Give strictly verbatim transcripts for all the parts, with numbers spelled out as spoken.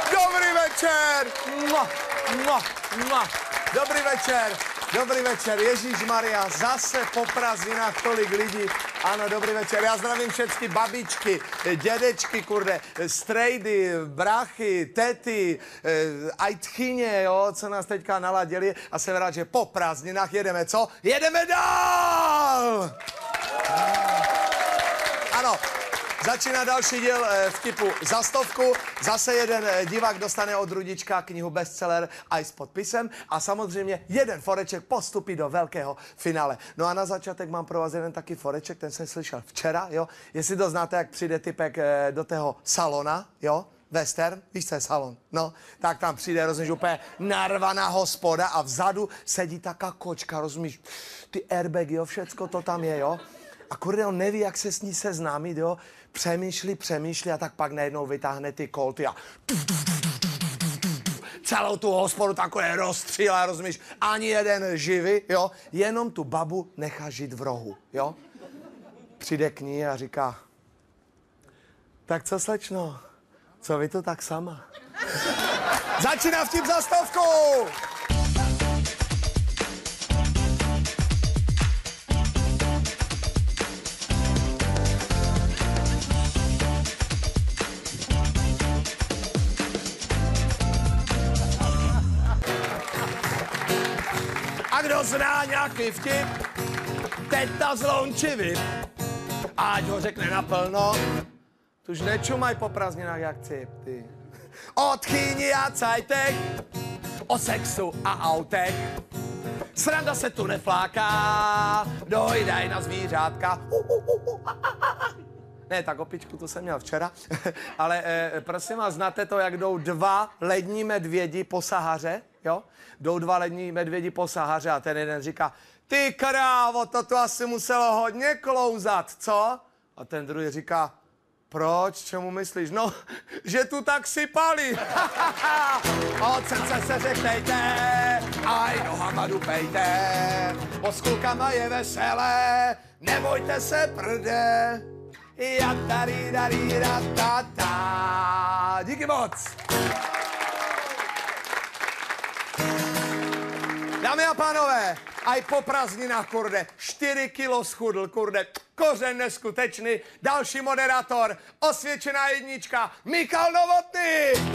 Dobrý večer! Mua, mua, mua. Dobrý večer, dobrý večer, Ježíšmaria, zase po prázdninách tolik lidí. Ano, dobrý večer, já zdravím všechny babičky, dědečky, kurde, strejdy, bráchy, tety, aj tchyně, jo, co nás teďka naladili a jsem rád, že po prázdninách jedeme, co? Jedeme dál! Ano. Začíná další díl vtipu za stovku. Zase jeden divák dostane od Rudička knihu bestseller a i s podpisem. A samozřejmě jeden foreček postupí do velkého finále. No a na začátek mám pro vás jeden taky foreček, ten jsem slyšel včera, jo. Jestli to znáte, jak přijde typek do toho salona, jo. Western, víš, co je salon, no, tak tam přijde, rozumíš, úplně narvaná hospoda a vzadu sedí taká kočka, rozumíš, ty airbagy, jo, všecko to tam je, jo. A kurde, on neví, jak se s ní seznámit, jo. Přemýšlí, přemýšlí a tak pak najednou vytáhne ty kolty a celou tu hospodu takové rozstřílá, rozumíš, ani jeden živý, jo, jenom tu babu nechá žít v rohu, jo. Přijde k ní a říká, tak co, slečno, co vy tu tak sama? Začíná vtip za stovku! A kdo zná nějaký vtip, teď ta zlonči vyp, ať ho řekne naplno, tuž nečumaj po prázdninách jak cip, ty. O tchýni a cajtech, o sexu a autech, sranda se tu nefláká, dojdaj na zvířátka. Uh, uh, uh, uh, a, a, a. Ne, tak opičku to jsem měl včera, ale eh, prosím vás, znáte to, jak jdou dva lední medvědi po Sahaře, jo? Jdou dva lední medvědi po Sahaře a ten jeden říká, ty krávo, to tu asi muselo hodně klouzat, co? A ten druhý říká, proč, čemu myslíš? No, že tu tak sypali. Od srdce se řeknejte, aj nohama dupejte, bo s klukama je veselé, nebojte se prde. Díky moc. Dámy a pánové, aj po prázdninách, kurde, čtyři kilo schudl, kurde, kořen neskutečný, další moderátor, osvědčená jednička, Michal Novotný.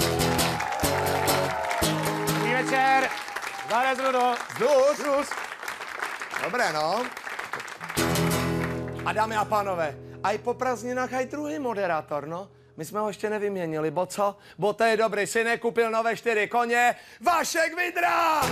Dobrý večer, Zdále Zrudo. Zdus. Zdus. Dobré, no. A dámy a pánové, aj po prázdninách aj druhý moderátor, no. My jsme ho ještě nevyměnili, bo co? Bo to je dobrý, si nekupil nové čtyři koně, Vašek Vidra!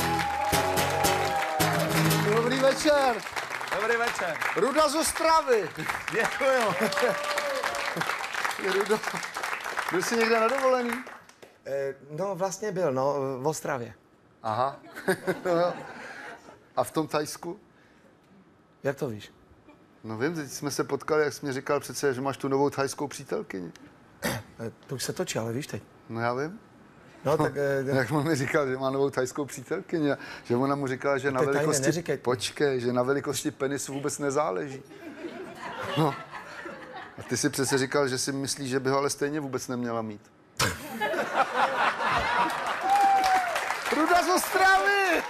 Dobrý večer. Dobrý večer. Ruda z Ostravy. Děkuju. Rudo, byl jsi někde na dovolený? E, no vlastně byl, no, v Ostravě. Aha. No, a v tom Thajsku? Jak to víš? No vím, teď jsme se potkali, jak jsi mi říkal přece, že máš tu novou thajskou přítelkyni. E, to už se točí, ale víš teď. No já vím. No tak... E, jak on mi říkal, že má novou thajskou přítelkyni, že ona mu říkala, že na velikosti... Počkej, že na velikosti penisu vůbec nezáleží. No. A ty si přece říkal, že si myslíš, že by ho ale stejně vůbec neměla mít. Ruda z Ostravy!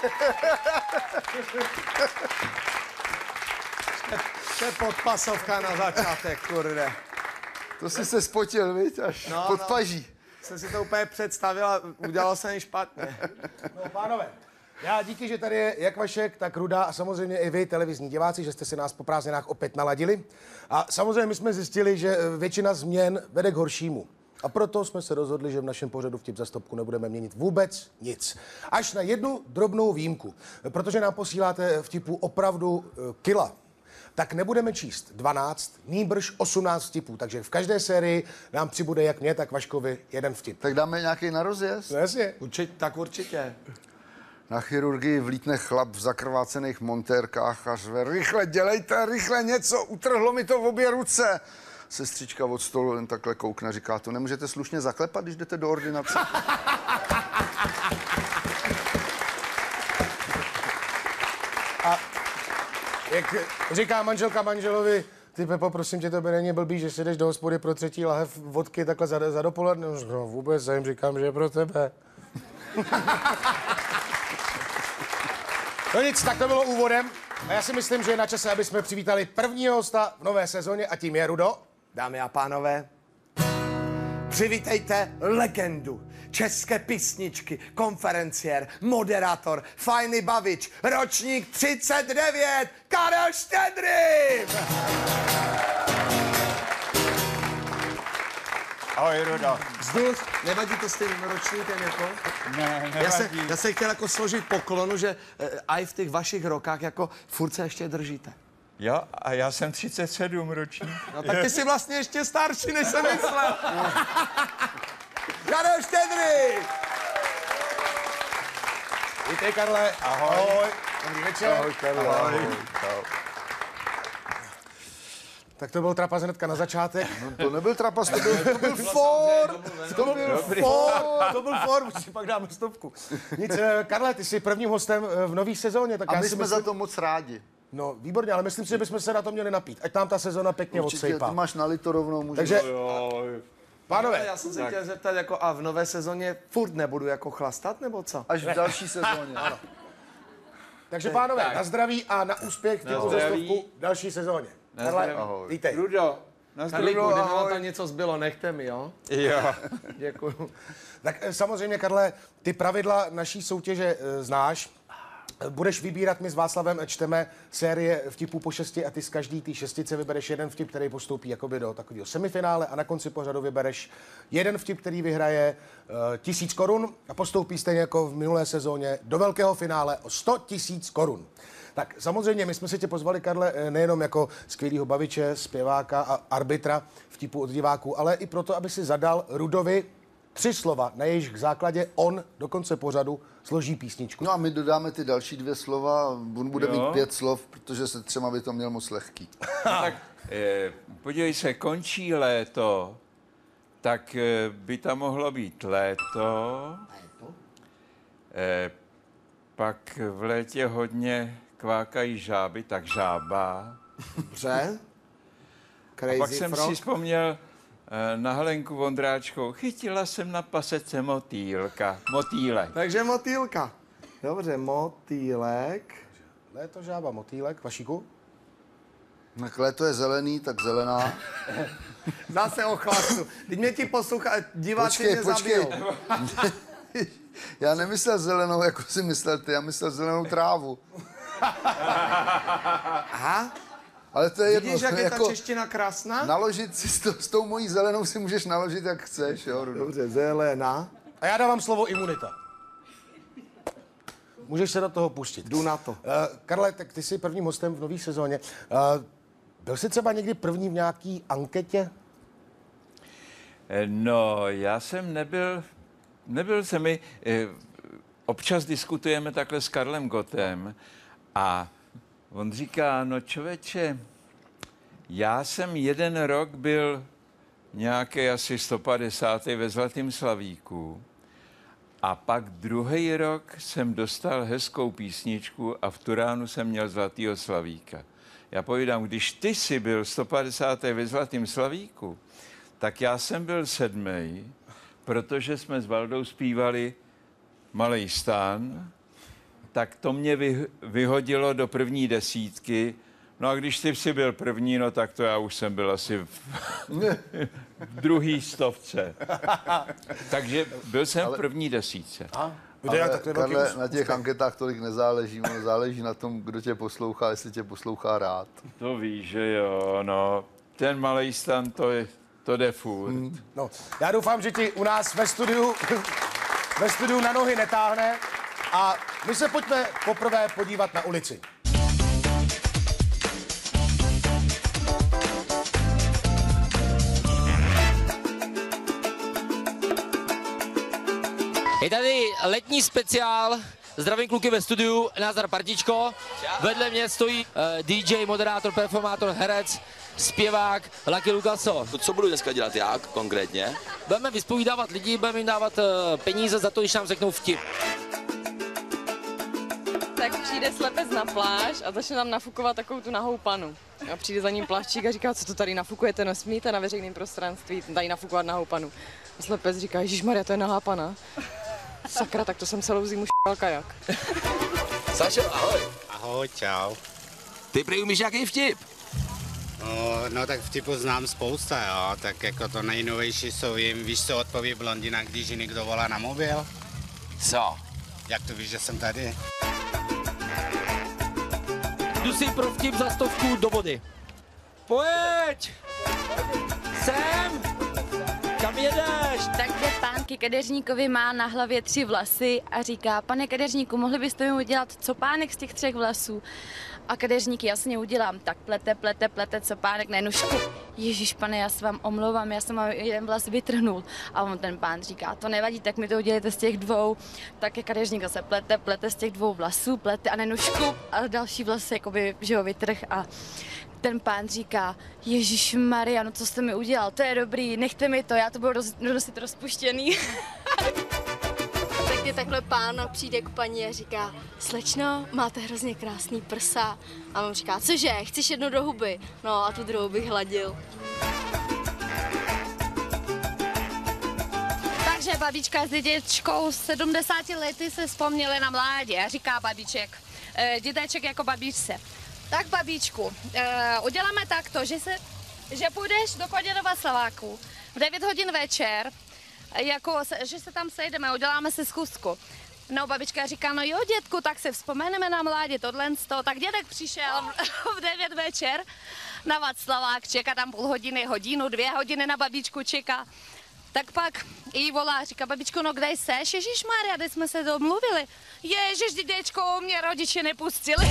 To je podpasovka na začátek, kurde. To jsi se spotil, viď, až no, pod no. paží. Jsem si to úplně představil a udělalo se mi špatně. No, pánové, já díky, že tady je jak Vašek, tak Ruda a samozřejmě i vy, televizní diváci, že jste si nás po prázdninách opět naladili. A samozřejmě my jsme zjistili, že většina změn vede k horšímu. A proto jsme se rozhodli, že v našem pořadu Vtip za stopku nebudeme měnit vůbec nic. Až na jednu drobnou výjimku. Protože nám posíláte vtipů opravdu kila. Tak nebudeme číst dvanáct, nýbrž osmnáct vtipů. Takže v každé sérii nám přibude jak mě, tak Vaškovi jeden vtip. Tak dáme nějaký na rozjezd? No jasně. Určitě, tak určitě. Na chirurgii vlítne chlap v zakrvácených montérkách a řve, rychle dělejte, rychle něco, utrhlo mi to v obě ruce. Sestřička od stolu jen takhle koukne, říká, to nemůžete slušně zaklepat, když jdete do ordinace. A jak říká manželka manželovi, Ty Pepo, prosím tě, to by není blbý, že si jdeš do hospody pro třetí lahev vodky takhle za, za dopoledne. No vůbec, já jim říkám, že je pro tebe. No nic, tak to bylo úvodem. A já si myslím, že je na čase, aby jsme přivítali prvního hosta v nové sezóně a tím je Rudo. Dámy a pánové, přivítejte legendu české písničky, konferenciér, moderátor, fajný bavič, ročník třicet devět, Karel Štědrý! Ahoj, Rudo. Zdůř, nevadí to s tím ročníkem jako? Ne, nevadí. Já se, já se chtěl jako složit poklonu, že eh, aj v těch vašich rokách jako furt se ještě držíte. Jo, a já jsem třicet sedm ročník. No tak ty jsi vlastně ještě starší, než jsem myslel. Karel Štědrý! Vítej, Karle. Ahoj. Ahoj. Dobrý večer. Ahoj, Karle. Ahoj. Ahoj. Tak to byl trapas hnedka na začátek. No, to nebyl trapas, to byl, to byl for. To byl for, to byl for, už si pak dáme stopku. Nic, eh, Karle, ty jsi prvním hostem eh, v nový sezóně, tak A já my si jsme myslím, za to moc rádi. No, výborně, ale myslím si, že bychom se na to měli napít. Ať tam ta sezóna pěkně Určitě, odsejpá. ty máš nalito rovnou, můžeš. Takže, Jo, pánové, Já jsem se chtěl zeptat, jako a v nové sezóně furt nebudu jako chlastat, nebo co? Až v další sezóně. Ano. takže pánové, na zdraví a na úspěch Na v zdraví. stovku v další sezóně. Na Karle, zdraví. Ahoj. vítej. Rudo, na Karlíku, zdraví, kdyby vám ahoj. tam něco zbylo, nechte mi, jo? Jo. Děkuju. Tak eh, samozřejmě, Karle, ty pravidla naší soutěže eh, znáš. Budeš vybírat, my s Václavem čteme série vtipů po šesti a ty z každý té šestice vybereš jeden vtip, který postoupí jakoby do takového semifinále a na konci pořadu vybereš jeden vtip, který vyhraje uh, tisíc korun a postoupí stejně jako v minulé sezóně do velkého finále o sto tisíc korun. Tak samozřejmě my jsme si tě pozvali, Karle, nejenom jako skvělýho baviče, zpěváka a arbitra vtipů od diváků, ale i proto, aby si zadal Rudovi tři slova, na jejich základě on do konce pořadu složí písničku. No a my dodáme ty další dvě slova, on bude Jo. mít pět slov, protože se třema by to měl moc lehký. Tak eh, podívej se, končí léto, tak eh, by tam mohlo být léto. Eh, pak v létě hodně kvákají žáby, tak žába. Dobře. A Crazy pak jsem frog. si vzpomněl eh, na Helenku Vondráčkou. Chytila jsem na pasece motýlka. Motýlek. Takže motýlka. Dobře, motýlek. Léto, žába, motýlek, Vašíku? Tak léto je zelený, tak zelená. Zase o chlastu. Teď mě ti poslouchá, diváci Počkej, mě počkej. zabijou. Já nemyslel zelenou, jako si myslel ty, já myslel zelenou trávu. Aha, Ale to je jedno. vidíš, jak je ta jako čeština krásná? naložit si s, to, s tou mojí zelenou si můžeš naložit, jak chceš, jo, Rudo. Dobře, zelená. A já dávám slovo imunita. Můžeš se do toho pustit. Jdu na to. Uh, Karle, tak ty jsi prvním hostem v nové sezóně. Uh, byl jsi třeba někdy první v nějaký anketě? Eh, No, já jsem nebyl, nebyl jsem mi, eh, občas diskutujeme takhle s Karlem Gottem a on říká, no člověče, já jsem jeden rok byl nějaký asi sto padesátý ve Zlatém Slavíku a pak druhý rok jsem dostal hezkou písničku a v Turánu jsem měl Zlatýho Slavíka. Já povídám, když ty jsi byl sto padesátý ve Zlatém Slavíku, tak já jsem byl sedmý, protože jsme s Valdou zpívali Malej stán, tak to mě vy, vyhodilo do první desítky. No a když ty jsi byl první, no tak to já už jsem byl asi v, v druhý stovce. Takže byl jsem v první desítce. Kde, Ale, tak to je velký Karle, ús- na těch anketách tolik nezáleží, ono záleží na tom, kdo tě poslouchá, jestli tě poslouchá rád. To víš, že jo, no. Ten Malej stan, to, je, to jde furt. Hmm. No, já doufám, že ti u nás ve studiu, ve studiu na nohy netáhne a my se pojďme poprvé podívat na ulici. Je tady letní speciál. Zdravím kluky ve studiu, názdar partičko. Vedle mě stojí uh, D J, moderátor, performátor, herec, zpěvák Lucky Lucaso. Co budu dneska dělat já konkrétně? Budeme vyspovídávat lidi, budeme jim dávat uh, peníze za to, když nám řeknou vtip. jak přijde slepec na pláž a začne tam nafukovat takovou tu nahou panu. A přijde za ním pláštík a říká, co to tady nafukujete, nesmíte na veřejném prostranství tady nafukovat nahou panu. A slepec říká, ježišmarja, to je nahá pana. Sakra, tak to jsem celou zimu šel kajak. Sašo, ahoj. Ahoj, čau. Ty prý umíš nějaký vtip? No, no tak vtipu znám spousta, jo, tak jako to nejnovější jsou jim, víš, co odpoví blondina, když ji někdo volá na mobil? Co? Jak to víš, že jsem tady? Jdu si pro vtip za stovku do vody. Pojď! Sem! Kam jedeš? Tak jde pán ke kadeřníkovi, má na hlavě tři vlasy a říká, pane kadeřníku, mohli byste mi udělat copánek z těch třech vlasů? A kadeřník, jasně udělám, tak plete, plete, plete copánek na jednu šupu. Ježíš, pane, já se vám omlouvám, já jsem vám jeden vlas vytrhnul. A on ten pán říká, to nevadí, tak mi to udělejte z těch dvou. Tak je kadeřník zase plete, plete z těch dvou vlasů, plete a na jednu šupu a další vlas jakoby, že ho vytrh a ten pán říká, Ježíš Maria, no co jste mi udělal, to je dobrý, nechte mi to, já to budu roz, nosit rozpuštěný. Tak je takhle pán přijde k paní a říká, slečno, máte hrozně krásný prsa. A on říká, cože, chceš jednu do huby? No a tu druhou bych hladil. Takže babička s dědečkou sedmdesáti lety se vzpomněli na mládí a říká babiček, e, dědeček jako babičce. Tak babičku, e, uděláme takto, že, se, že půjdeš do Koděnova Slaváku v devět hodin večer, jako, že se tam sejdeme, uděláme si schůzku. No babička říká, no jo dědku, tak si vzpomeneme na mládí, tohle sto. Tak dědek přišel v devět večer na Václavák, čeká tam půl hodiny, hodinu, dvě hodiny na babičku čeká. Tak pak jí volá, říká, babičko, no kde seš? Ježišmarja, kde jsme se domluvili? Ježiš, dědečko, mě rodiče nepustili.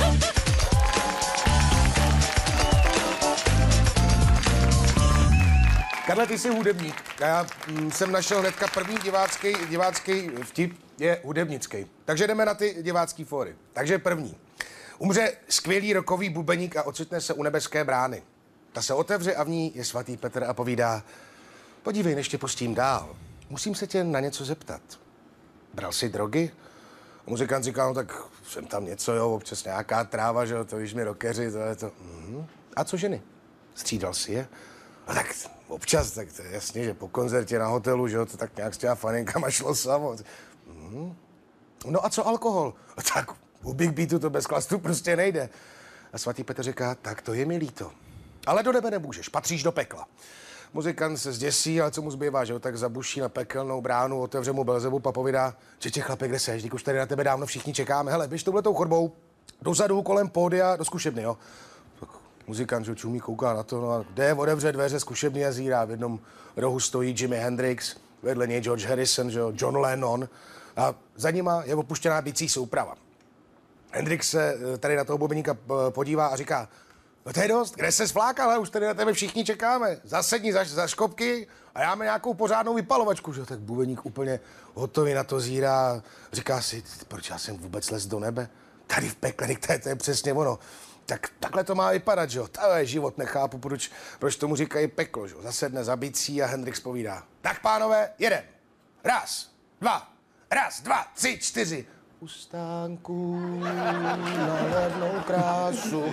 Karle, ty jsi hudebník. Já mm, jsem našel hnedka první divácký, divácký vtip je hudebnický. Takže jdeme na ty divácký fóry. Takže první. Umře skvělý rokový bubeník a ocitne se u nebeské brány. Ta se otevře a v ní je svatý Petr a povídá, podívej, než tě pustím dál, musím se tě na něco zeptat. Bral jsi drogy? A muzikant říká, no tak jsem tam něco, jo, občas nějaká tráva, že jo, to víš mi rockeři, to je to. Mhm. A co ženy? Střídal si je? No tak občas, tak to je jasně, že po koncertě na hotelu, že jo, to tak nějak s těma faninkama šlo samo. Mhm. No a co alkohol? No tak u Big Beatu to bez chlastu prostě nejde. A svatý Petr říká, tak to je mi líto. Ale do nebe nemůžeš, patříš do pekla. Muzikant se zděsí, ale co mu zbývá, že jo, tak zabuší na pekelnou bránu, otevře mu Belzebub a povídá, že tě chlape, kde seš, už tady na tebe dávno všichni čekáme, hele, běž touhletou chodbou, dozadu kolem pódia do zkušebny, jo. Tak muzikant, že čumí, kouká na to, no a jde, otevře dveře zkušebny a zírá, v jednom rohu stojí Jimi Hendrix, vedle něj George Harrison, že jo, John Lennon a za nima je opuštěná bicí souprava. Hendrix se tady na toho bubeníka podívá a říká, no to je dost, kde se svlákal, ale už tady na tebe všichni čekáme. Zasedni za, za škopky a já mám nějakou pořádnou vypalovačku, že? Tak bubeník úplně hotový na to zírá. Říká si, proč já jsem vůbec les do nebe? Tady v pekle, to je, to je přesně ono. Tak takhle to má vypadat, že jo? To je život, nechápu, proč, proč tomu říkají peklo, že jo? Zasedne za bicí a Hendrix povídá. Tak pánové, jeden. Raz, dva, raz, dva, tři, čtyři. U stánku nahlédnou krásu.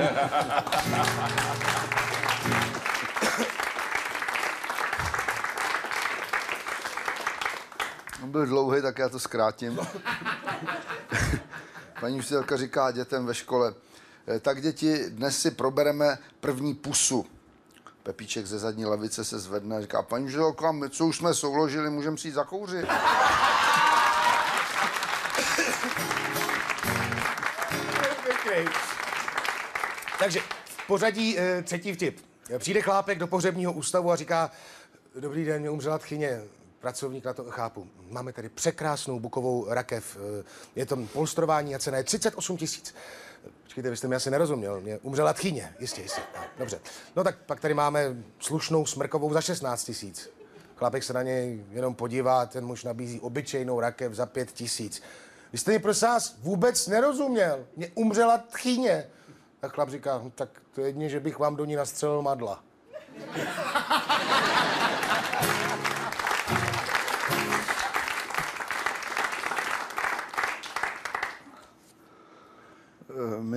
On byl dlouhý, tak já to zkrátím. Paní učitelka říká dětem ve škole, tak děti, dnes si probereme první pusu. Pepíček ze zadní lavice se zvedne a říká, paní učitelka, my co už jsme souložili, můžeme si jít zakouřit. Takže v pořadí e, třetí vtip. Přijde chlápek do pohřebního ústavu a říká, dobrý den, mě umřela tchyně, pracovník na to chápu. Máme tady překrásnou bukovou rakev, je to polstrování a cena je třicet osm tisíc. Počkejte, vy jste mi asi nerozuměl, mě umřela tchyně, jistě, jistě. No, dobře. No tak pak tady máme slušnou smrkovou za šestnáct tisíc. Chlapek se na něj jenom podívá, ten muž nabízí obyčejnou rakev za pět tisíc. Vy jste mi prosím vás vůbec nerozuměl, mě umřela tchyně. Tak chlap říká, no, tak to je jedině, že bych vám do ní nastřelil madla.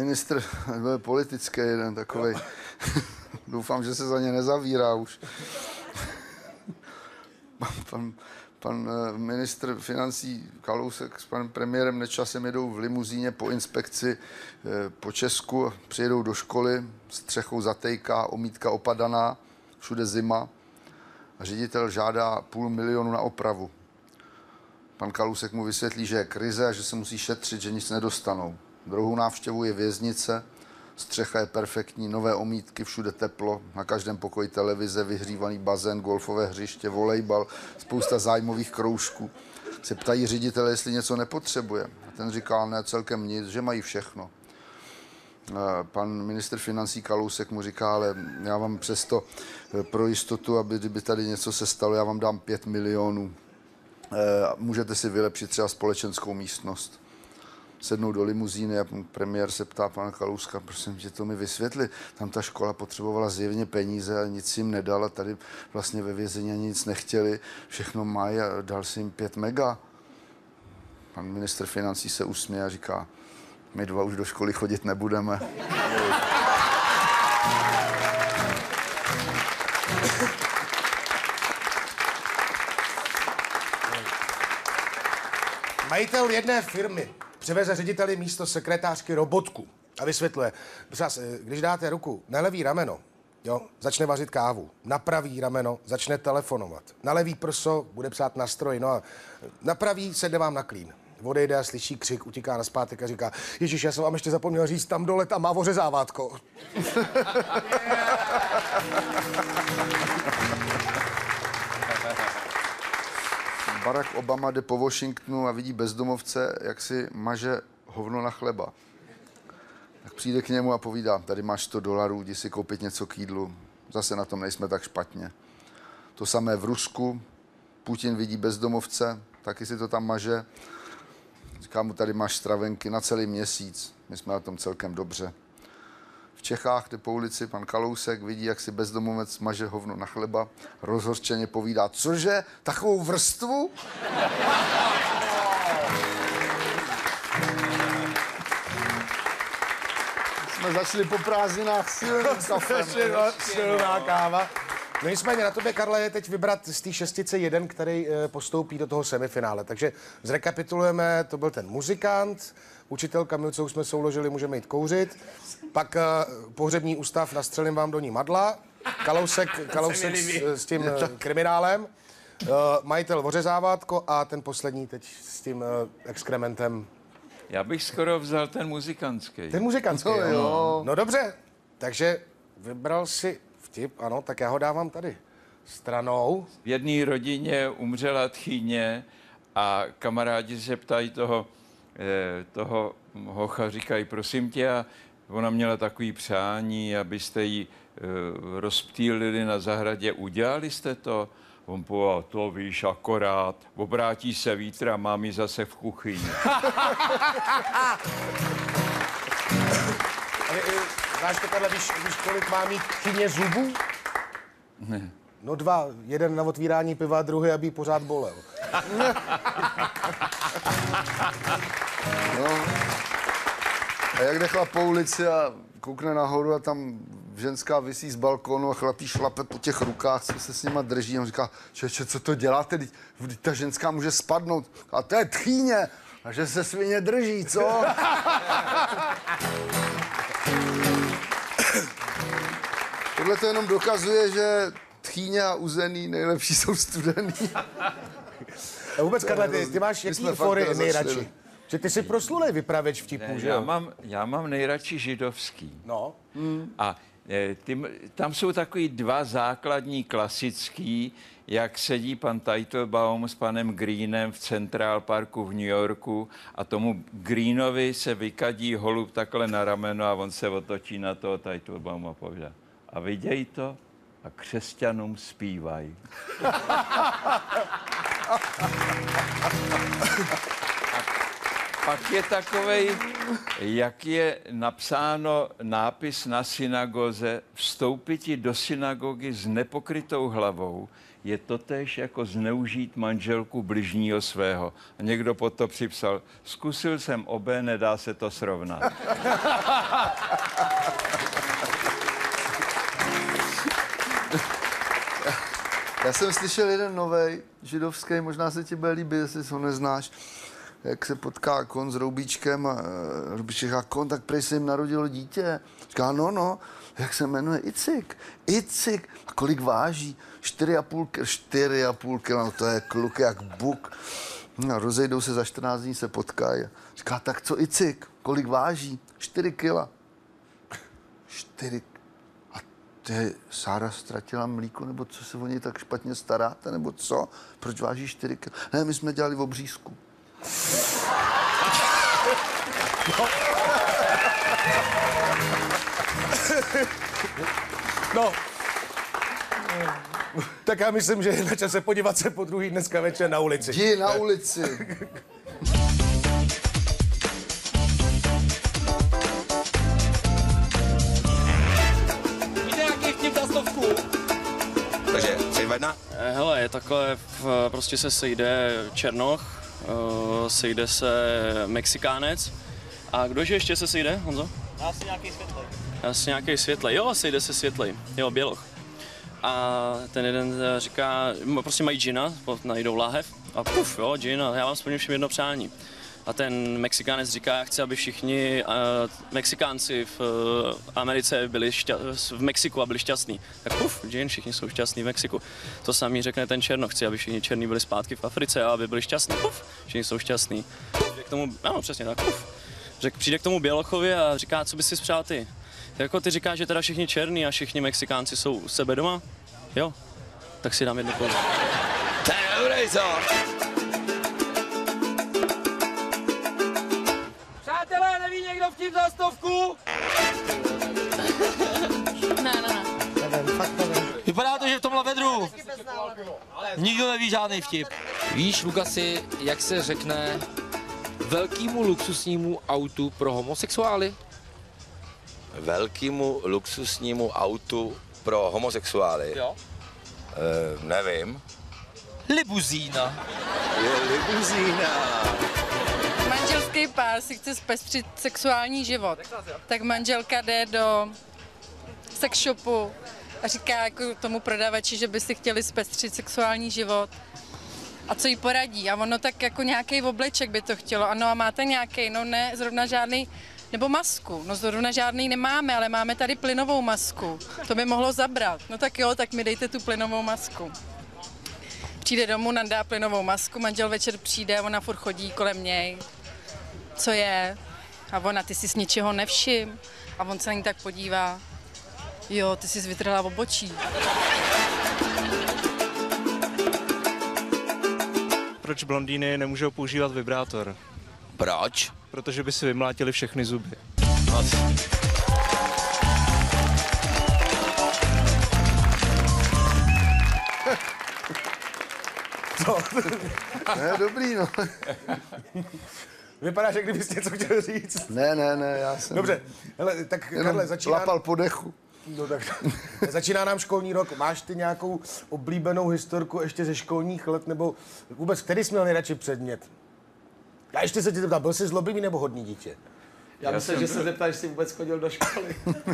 ministr byl politický jeden takovej. Doufám, že se za ně nezavírá už. pan, pan ministr financí Kalousek s panem premiérem Nečasem jedou v limuzíně po inspekci po Česku, přijedou do školy, střechou zatejká, omítka opadaná, všude zima. A ředitel žádá půl milionu na opravu. Pan Kalousek mu vysvětlí, že je krize a že se musí šetřit, že nic nedostanou. Druhou návštěvu je věznice, střecha je perfektní, nové omítky, všude teplo, na každém pokoji televize, vyhřívaný bazén, golfové hřiště, volejbal, spousta zájmových kroužků. Se ptají ředitele, jestli něco nepotřebuje. A ten říká, ne, celkem nic, že mají všechno. Pan ministr financí Kalousek mu říká, ale já vám přesto pro jistotu, aby kdyby tady něco se stalo, já vám dám pět milionů. Můžete si vylepšit třeba společenskou místnost. Sednou do limuzíny a premiér se ptá pana Kalouska, prosím tě, to mi vysvětli. Tam ta škola potřebovala zjevně peníze a nic jim nedal a tady vlastně ve vězení ani nic nechtěli. Všechno mají a dal si jim pět mega. Pan ministr financí se usměje a říká, my dva už do školy chodit nebudeme. Majitel jedné firmy přiveze řediteli místo sekretářky robotku a vysvětluje, když dáte ruku na levý rameno, jo, začne vařit kávu, na pravý rameno začne telefonovat, na levý prso bude psát na stroj, no a na pravý sedne vám na klín. Odejde a slyší křik, utíká nazpátek a říká, Ježíš, já jsem vám ještě zapomněl říct, tam dole tam má ořezávátko. Barack Obama jde po Washingtonu a vidí bezdomovce, jak si maže hovno na chleba. Tak přijde k němu a povídá, tady máš sto dolarů, jdi si koupit něco k jídlu. Zase na tom nejsme tak špatně. To samé v Rusku. Putin vidí bezdomovce, taky si to tam maže. Říká mu, tady máš stravenky na celý měsíc. My jsme na tom celkem dobře. V Čechách, kde po ulici pan Kalousek vidí, jak si bezdomovec maže hovno na chleba, rozhořčeně povídá, cože, takovou vrstvu? Jsme začali po prázdninách silným kafem. Silná káva. No nicméně na tobě, Karle, je teď vybrat z té šestice jeden, který postoupí do toho semifinále. Takže zrekapitulujeme, to byl ten muzikant, učitel Kamil, co už jsme souložili, můžeme jít kouřit, pak uh, pohřební ústav, nastřelím vám do ní madla, Kalousek, Kalousek s, s tím uh, kriminálem, uh, majitel ořezávátko a ten poslední teď s tím uh, exkrementem. Já bych skoro vzal ten muzikantský. Ten muzikantský, no, jo. jo. No dobře, takže vybral si vtip, ano, tak já ho dávám tady stranou. V jedné rodině umřela tchýně a kamarádi se ptají toho, eh, toho hocha, říkají, prosím tě, a ona měla takový přání, abyste ji eh, rozptýlili na zahradě, udělali jste to? On povedal, to víš, akorát, obrátí se vítr a mám ji zase v kuchyni. Ale, znáš to, Karle, víš, víš, kolik má mít tchyně zubů? Ne. No dva, jeden na otvírání piva, druhý, aby jí pořád bolel. No. A jak jde chlap po ulici a koukne nahoru a tam ženská visí z balkónu a chlapí šlape po těch rukách, co se s nima drží. A on říká, čeče, co to děláte? Vždyť ta ženská může spadnout. A to je tchýně. A že se svině drží, co? Tohle to jenom dokazuje, že tchýně a uzený nejlepší jsou studený. A vůbec, Karle, ty, ty máš jaký fory nejradši? Že ty jsi proslulej vypravěč vtipů, Ne, že já jo? mám, já mám nejradši židovský. No. Hmm. A e, ty, tam jsou takový dva základní klasický, jak sedí pan Teitelbaum s panem Greenem v Central Parku v New Yorku a tomu Greenovi se vykadí holub takhle na rameno a on se otočí na toho Teitelbauma a povídá, a viděj to a křesťanům zpívají. pak je takovej, jak je napsáno nápis na synagoze, vstoupiti do synagogy s nepokrytou hlavou je totéž jako zneužít manželku bližního svého. A někdo pod to připsal, zkusil jsem obé, nedá se to srovnat. Já jsem slyšel jeden novej, židovský, možná se ti bude líbit, jestli ho neznáš, jak se potká kon s Roubíčkem a Roubíček říká, kon, tak prej se jim narodilo dítě. Říká, no, no, jak se jmenuje? Icik. Icik. A kolik váží? Čtyři a půl, čtyři a půl kila, no to je kluk jak buk. No, rozejdou se za čtrnáct dní, se potkají. Říká, tak co Icik? Kolik váží? Čtyři kila. Čtyři. A ty, Sára ztratila mlíko, nebo co se o něj tak špatně staráte, nebo co? Proč váží čtyři kila? Ne, my jsme dělali v obřízku. No, tak já myslím, že je na čase podívat se po druhý dneska večer na ulici. Jdi na ulici. Víte, jaký vtip za stovku? Takže, tři, dva, jedna. Hele, je takhle, v, prostě se sejde Černoch, uh, sejde se Mexikánec. A kdože ještě se sejde, Honzo? Asi nějaký světlej. Asi nějaký světlej, jo, sejde se světlej, jo, Běloch. A ten jeden říká, prostě mají džina, najdou láhev a puf, jo, džin, a já vám splním všem jedno přání. A ten Mexikánec říká, já chci, aby všichni uh, Mexikánci v uh, Americe byli šťa- v Mexiku a byli šťastní. Tak puf, džin, všichni jsou šťastní v Mexiku. To samý řekne ten Černoch, chci, aby všichni černí byli zpátky v Africe a aby byli šťastní. Puf, všichni jsou šťastní. Přijde k tomu, ano, přesně tak, puf. Řek, přijde k tomu Bělochovi a říká, co by si spřál ty? Jako ty říkáš, že teda všichni černí a všichni Mexikánci jsou u sebe doma? Jo, tak si dám jednu kozu. To je dobrý, co? Přátelé, neví někdo vtip za stovku? Ne, ne, ne. Vypadá to, že v tomhle vedru nikdo neví žádný vtip. Víš, Lukasi, jak se řekne velkému luxusnímu autu pro homosexuály? Velkému luxusnímu autu pro homosexuály? Jo. E, nevím. Libuzína. Je libuzína. Manželský pár si chce zpestřit sexuální život, tak manželka jde do sex shopu a říká jako tomu prodavači, že by si chtěli zpestřit sexuální život. A co jí poradí? A ono tak jako nějaký obleček by to chtělo. Ano, a máte nějaký? No ne, zrovna žádný. Nebo masku. No zrovna žádný nemáme, ale máme tady plynovou masku. To by mohlo zabrat. No tak jo, tak mi dejte tu plynovou masku. Přijde domů, nadá plynovou masku, manžel večer přijde, ona furt chodí kolem něj. Co je? A ona, ty jsi z ničeho nevšim. A on se na ní tak podívá. Jo, ty jsi vytrhla obočí. Proč blondýny nemůžou používat vibrátor? Proč? Protože by si vymlátili všechny zuby. To je dobrý, no. Vypadá, že kdybys něco chtěl říct. Ne, ne, ne, já jsem... Dobře, hele, tak Karle, začíná... lapal po dechu. No tak, začíná nám školní rok. Máš ty nějakou oblíbenou historku ještě ze školních let, nebo vůbec, který jsi měl nejradši předmět? Já ještě se tě zeptám, byl jsi zlobivý nebo hodný dítě? Já, Já myslím, jsem... že se zeptáš, jestli vůbec chodil do školy.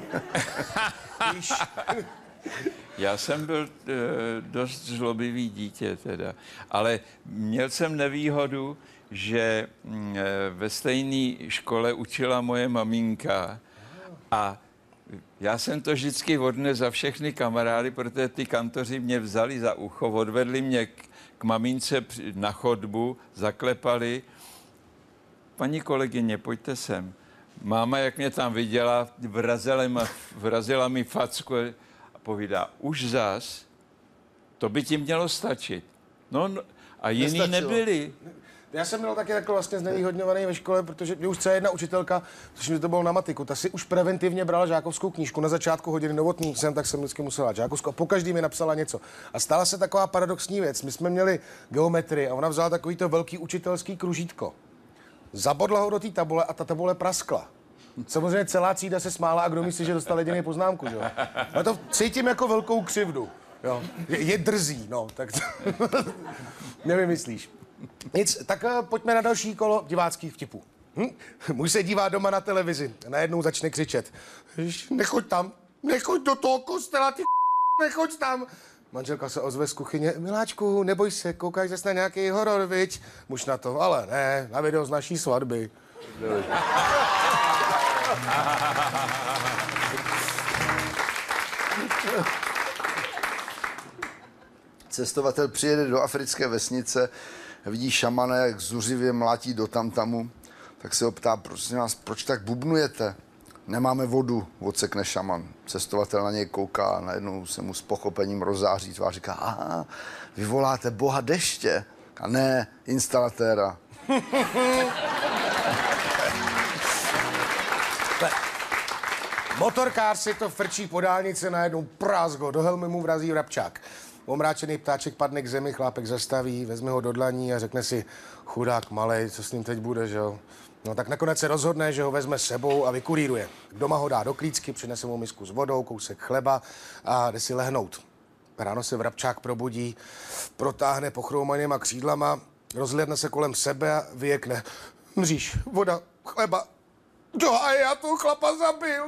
Já jsem byl e, dost zlobivý dítě teda, ale měl jsem nevýhodu, že e, ve stejné škole učila moje maminka a já jsem to vždycky odnes za všechny kamarády, protože ty kantoři mě vzali za ucho, odvedli mě k, k mamince na chodbu, zaklepali. Paní kolegyně, pojďte sem. Máma, jak mě tam viděla, vrazila, vrazila mi facku a povídá, už zas, to by ti mělo stačit. No, no a jiní Nestačilo. nebyli. Já jsem byl taky takhle vlastně znevýhodňovaný ve škole, protože mě už celá jedna učitelka, což mi to bylo na matiku, ta si už preventivně brala žákovskou knížku. Na začátku hodiny novotný jsem, tak jsem vždycky musela žákovskou a po každý mi napsala něco. A stala se taková paradoxní věc. My jsme měli geometrii a ona vzala takový to velký učitelský kružítko. Zabodla ho do té tabule a ta tabule praskla. Samozřejmě celá třída se smála a kdo myslí, že dostal jediný poznámku, že jo? Já to cítím jako velkou křivdu, jo. Je, je drzí, no, tak to nevymyslíš. Nic, tak uh, pojďme na další kolo diváckých vtipů. Hm? Muž se dívá doma na televizi a najednou začne křičet. Nechoď tam, nechoď do toho kostela, ty nechoď tam. Manželka se ozve z kuchyně. Miláčku, neboj se, koukáš zase na nějaký horor, viď? Muž na to, ale ne, na video z naší svatby. Cestovatel přijede do africké vesnice, vidí šamana, jak zuřivě mlátí do tamtamu, tak se ho ptá, prosím vás, proč tak bubnujete? Nemáme vodu, odsekne šaman. Cestovatel na něj kouká a najednou se mu s pochopením rozáří tvář, říká, aha, vy voláte boha deště a ne instalatéra. Motorkář si to frčí po dálnici, najednou prázgo, do helmy mu vrazí vrabčák. Omráčený ptáček padne k zemi, chlápek zastaví, vezme ho do dlaní a řekne si, chudák malej, co s ním teď bude, že jo? No tak nakonec se rozhodne, že ho vezme s sebou a vykuríruje. Doma ho dá do klícky, přinese mu misku s vodou, kousek chleba a jde si lehnout. Ráno se vrabčák probudí, protáhne pochroumanýma křídlama, rozhlédne se kolem sebe a vyjekne. Mříž, voda, chleba. Jo, a já toho chlapa zabil.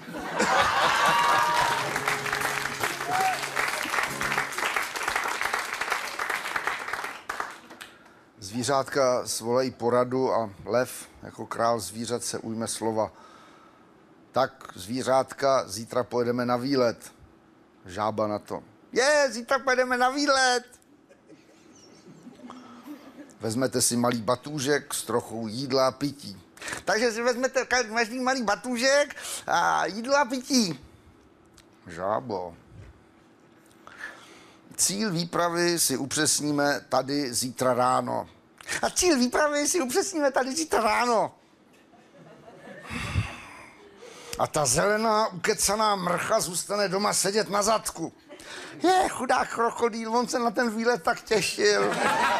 Zvířátka svolají poradu a lev jako král zvířat se ujme slova. Tak, zvířátka, zítra pojedeme na výlet. Žába na to. Je, zítra pojedeme na výlet. Vezmete si malý batůžek s trochou jídla a pití. Takže si vezmete každý malý batůžek a jídlo a pití. Žábo. Cíl výpravy si upřesníme tady zítra ráno. A cíl výpravy si upřesníme tady zítra ráno. A ta zelená ukecaná mrcha zůstane doma sedět na zadku. Je, chudák krokodýl, on se na ten výlet tak těšil.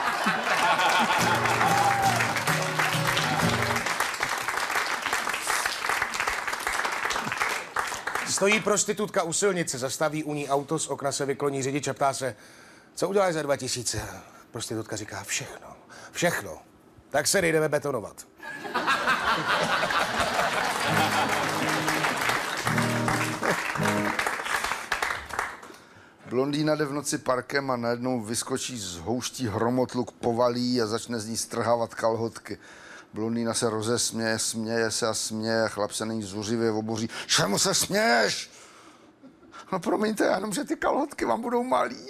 Stojí prostitutka u silnice, zastaví u ní auto, z okna se vykloní řidič a ptá se, co uděláš za dva tisíce? Prostitutka říká, všechno, všechno. Tak se jdeme betonovat. Blondýna jde v noci parkem a najednou vyskočí z houští hromotluk, povalí a začne z ní strhávat kalhotky. Blondýna se rozesměje, směje se a směje, chlap se na ní zuřivě oboří. Čemu se směješ? No promiňte, jenom, že ty kalhotky vám budou malý.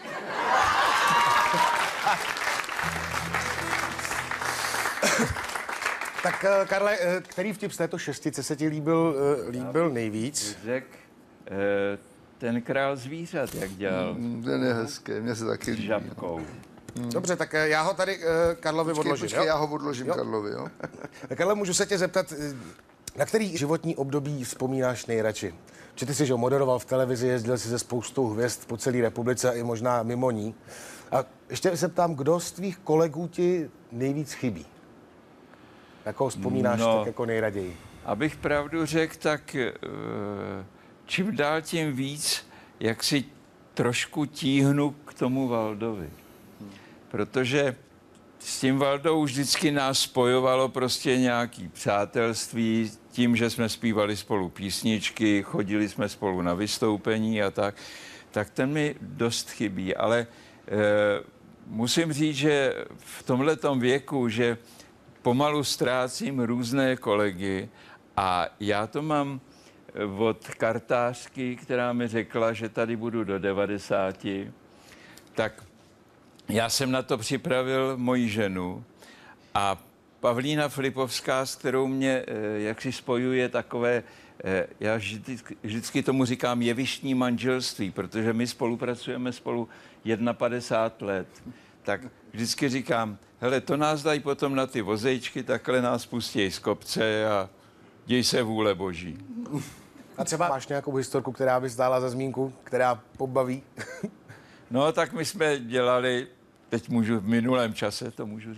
Tak Karle, který vtip z této šestice se ti líbil, líbil nejvíc? Řek, ten král zvířat, jak dělal. Mm, ten je hezký, mně se taky líbí. S žabkou. Hmm. Dobře, tak já ho tady uh, Karlovi počkej, odložím. Počkej, jo? já ho odložím jo? Karlovi, jo? Tak Karle, můžu se tě zeptat, na který životní období vzpomínáš nejradši? Že ty jsi ho moderoval v televizi, jezdil si se spoustou hvězd po celé republice a i možná mimo ní. A ještě se ptám, kdo z tvých kolegů ti nejvíc chybí? Jako vzpomínáš no, tak jako nejraději? Abych pravdu řekl, tak čím dál tím víc, jak si trošku tíhnu k tomu Valdovi. Protože s tím Valdou vždycky nás spojovalo prostě nějaký přátelství, tím, že jsme zpívali spolu písničky, chodili jsme spolu na vystoupení a tak, tak ten mi dost chybí. Ale e, musím říct, že v tomhletom věku, že pomalu ztrácím různé kolegy a já to mám od kartářky, která mi řekla, že tady budu do devadesáti, tak já jsem na to připravil moji ženu a Pavlína Flipovská, s kterou mě jaksi spojuje takové, já vždycky, vždycky tomu říkám jevištní manželství, protože my spolupracujeme spolu padesát jedna let, tak vždycky říkám, hele, to nás dají potom na ty vozejčky, takhle nás pustí z kopce a děj se vůle boží. A třeba máš nějakou historku, která by stála za zmínku, která pobaví? No, tak my jsme dělali, teď můžu v minulém čase, to můžu říct,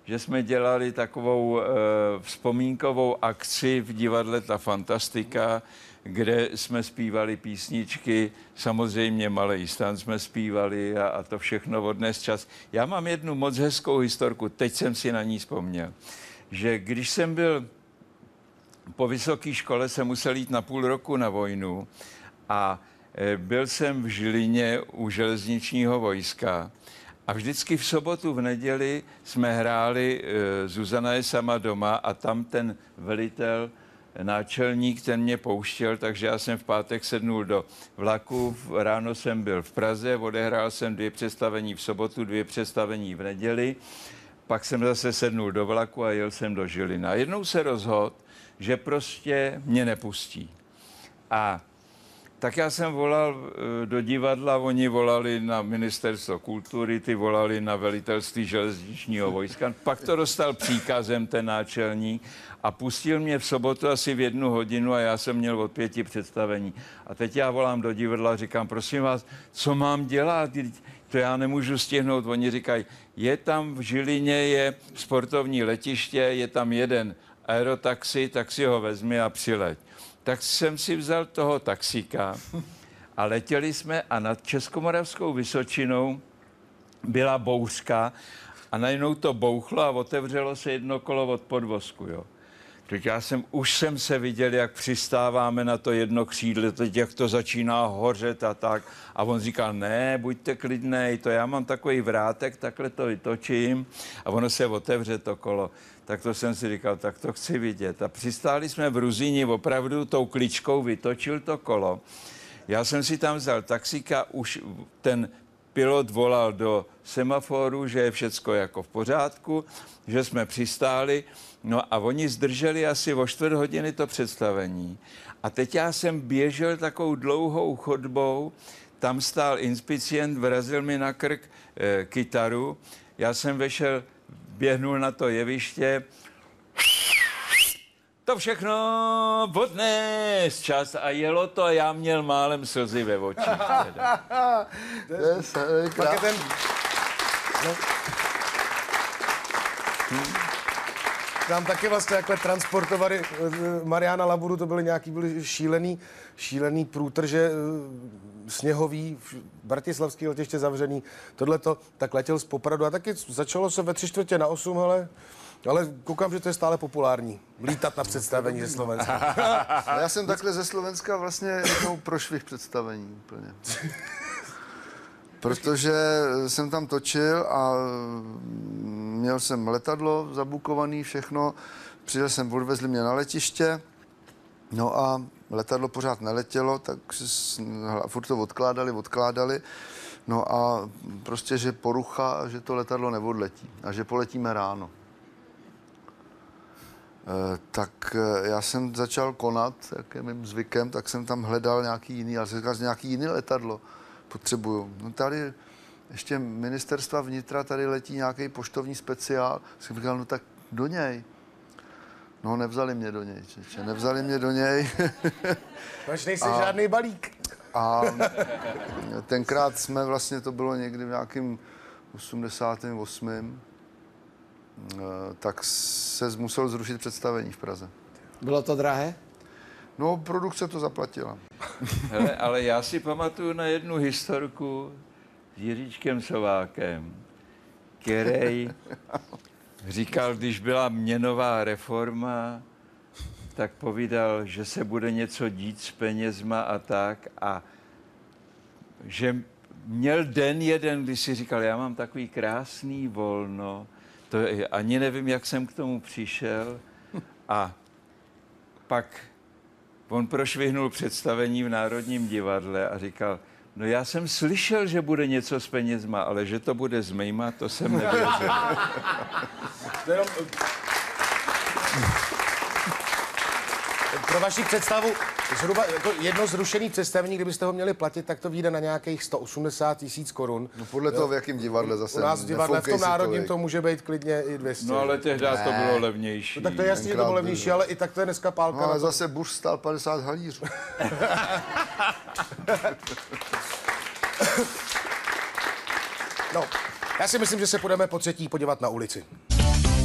že jsme dělali takovou e, vzpomínkovou akci v divadle Ta Fantastika, kde jsme zpívali písničky, samozřejmě Malej stan jsme zpívali a, a to všechno odnes čas. Já mám jednu moc hezkou historku, teď jsem si na ní vzpomněl, že když jsem byl po vysoké škole, jsem musel jít na půl roku na vojnu a e, byl jsem v Žilině u železničního vojska a vždycky v sobotu, v neděli jsme hráli e, Zuzana je sama doma a tam ten velitel, náčelník, ten mě pouštěl, takže já jsem v pátek sednul do vlaku, ráno jsem byl v Praze, odehrál jsem dvě představení v sobotu, dvě představení v neděli, pak jsem zase sednul do vlaku a jel jsem do Žilina. Jednou se rozhodl, že prostě mě nepustí. A tak já jsem volal do divadla, oni volali na ministerstvo kultury, ty volali na velitelství železničního vojska. Pak to dostal příkazem ten náčelník a pustil mě v sobotu asi v jednu hodinu a já jsem měl od pěti představení. A teď já volám do divadla a říkám, prosím vás, co mám dělat? To já nemůžu stihnout. Oni říkají, je tam v Žilině je sportovní letiště, je tam jeden aerotaxi, tak si ho vezmi a přileď. Tak jsem si vzal toho taxíka a letěli jsme a nad Českomoravskou Vysočinou byla bouřka a najednou to bouchlo a otevřelo se jedno kolo od podvozku, jo. Teď já jsem, už jsem se viděl, jak přistáváme na to jedno křídlo, teď jak to začíná hořet a tak. A on říkal, ne, buďte klidnej, to já mám takový vrátek, takhle to vytočím a ono se otevře to kolo. Tak to jsem si říkal, tak to chci vidět. A přistáli jsme v Ruzíni, opravdu tou kličkou vytočil to kolo. Já jsem si tam vzal taxíka, už ten pilot volal do semaforu, že je všecko jako v pořádku, že jsme přistáli, no a oni zdrželi asi o čtvrt hodiny to představení. A teď já jsem běžel takovou dlouhou chodbou, tam stál inspicient, vrazil mi na krk e, kytaru, já jsem vešel, běhnul na to jeviště, to všechno odnes čas a jelo to a já měl málem slzy ve očích. To je Pak je ten... No. Tam taky vlastně takhle transportovali Mariana Laburu, to byly nějaký byly šílený, šílený průtrže sněhový, bratislavský letiště zavřený, tohleto, tak letěl z Popradu a taky začalo se ve tři čtvrtě na osm, ale, ale koukám, že to je stále populární, lítat na představení ze Slovenska. Já jsem takhle ze Slovenska vlastně jednou prošvih představení úplně. Protože jsem tam točil a měl jsem letadlo zabukovaný, všechno. Přijel jsem, odvezli mě na letiště, no a letadlo pořád neletělo, tak furt to odkládali, odkládali. No a prostě, že porucha, že to letadlo neodletí a že poletíme ráno. E, tak já jsem začal konat, jak je mým zvykem, tak jsem tam hledal nějaký jiný, ale jsem říkal, že nějaký jiný letadlo potřebuju. No tady ještě ministerstva vnitra, tady letí nějaký poštovní speciál. Jsem říkal, no tak do něj. No nevzali mě do něj, čeče, nevzali mě do něj. Proč nejsi a, žádný balík? A tenkrát jsme vlastně, to bylo někdy v nějakým osmdesátém osmém tak se musel zrušit představení v Praze. Bylo to drahé? No, produkce to zaplatila. Hele, ale já si pamatuju na jednu historku s Jiříčkem Sovákem, který říkal, když byla měnová reforma, tak povídal, že se bude něco dít s penězma a tak a že měl den jeden, kdy si říkal, já mám takový krásný volno, to je, ani nevím, jak jsem k tomu přišel a pak on prošvihnul představení v Národním divadle a říkal, no já jsem slyšel, že bude něco s penězma, ale že to bude s mýma, to jsem nevěřil. Pro vaši představu, zhruba jako jedno zrušené představení, kdybyste ho měli platit, tak to vyjde na nějakých sto osmdesát tisíc korun. No podle toho, v jakém divadle zase. U nás v divadle v tom národním to může být klidně i dvě stě. No ale tehdy to bylo levnější. No, tak to je jasně, že to bylo levnější, ale i tak to je dneska pálka. No ale to... zase Bush stál padesát halířů. No, já si myslím, že se půjdeme po třetí podívat na ulici.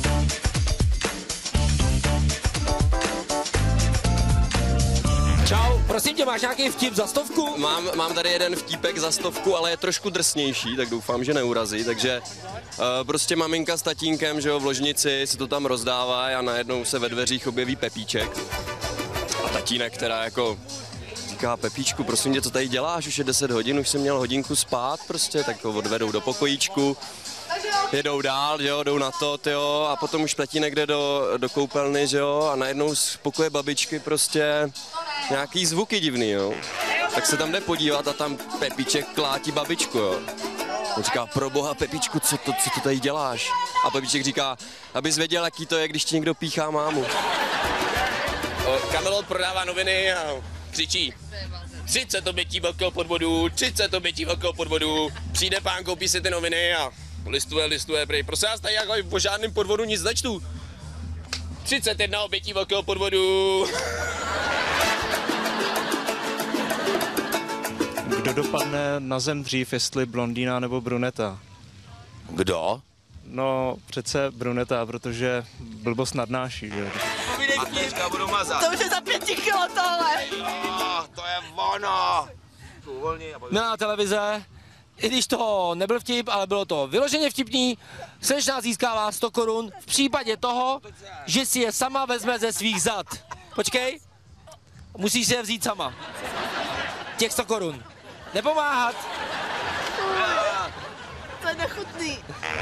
Prosím tě, máš nějaký vtip za stovku? Mám, mám tady jeden vtípek za stovku, ale je trošku drsnější, tak doufám, že neurazí. Takže uh, prostě maminka s tatínkem, že jo, v ložnici si to tam rozdávají a najednou se ve dveřích objeví Pepíček. A tatínek, která jako říká, Pepíčku, prosím tě, co tady děláš? Už je deset hodin, už jsem měl hodinku spát prostě, tak ho odvedou do pokojíčku. Jedou dál, že jo, jdou na to, tyjo, a potom už tatínek jde do, do koupelny, že jo, a najednou z pokoje babičky prostě nějaký zvuky divný, jo. Tak se tam jde podívat a tam Pepíček klátí babičku, jo. On říká, pro boha, Pepíčku, co to, co to tady děláš? A Pepíček říká, abys věděl, jaký to je, když ti někdo píchá mámu. Kamelot prodává noviny a křičí. třicet obětí velkého podvodu, třicet obětí velkého podvodu. Přijde pán, koupí si ty noviny a listuje, listuje, prej. Prosím vás, tady jako po žádném podvodu nic nečtu. třicet jedna obětí velkého podvodu. Kdo dopadne na zem dřív, jestli blondýna nebo bruneta? Kdo? No, přece bruneta, protože blbost nadnáší, že? A teďka budu mazat. To už je za pěti kilo tohle. Jo, to je ono. Na televize, i když to nebyl vtip, ale bylo to vyloženě vtipný, Slečna získává sto korun v případě toho, že si je sama vezme ze svých zad. Počkej, musíš si je vzít sama. Těch sto korun. Nepomáhat. To je nechutný.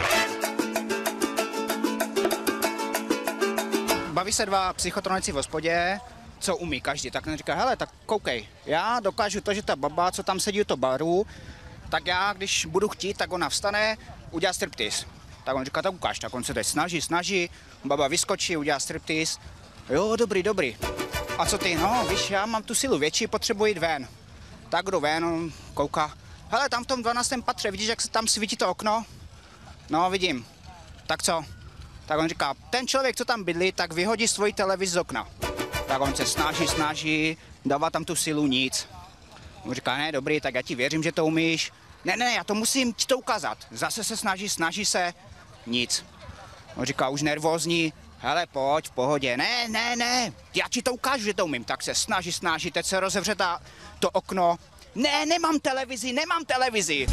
Baví se dva psychotronici v hospodě, co umí každý, tak ten říká, hele, tak koukej, já dokážu to, že ta baba, co tam sedí u toho baru, tak já, když budu chtít, tak ona vstane, udělá striptease. Tak on říká, tak ukáž, tak on se teď snaží, snaží, baba vyskočí, udělá striptease. Jo, dobrý, dobrý. A co ty, no, víš, já mám tu silu větší, potřebuji jít ven. Tak jdu ven, on kouká, hele, tam v tom dvanáctém patře, vidíš, jak se tam svítí to okno? No, vidím. Tak co? Tak on říká, ten člověk, co tam bydlí, tak vyhodí svoji televizi z okna. Tak on se snaží, snaží, dává tam tu silu, nic. On říká, ne, dobrý, tak já ti věřím, že to umíš. Ne, ne, já to musím ti to ukázat. Zase se snaží, snaží se, nic. On říká, už nervózní, hele, pojď, v pohodě. Ne, ne, ne, já ti to ukážu, že to umím. Tak se snaží, snaží, teď se rozevře ta, to okno. Ne, nemám televizi, nemám televizi.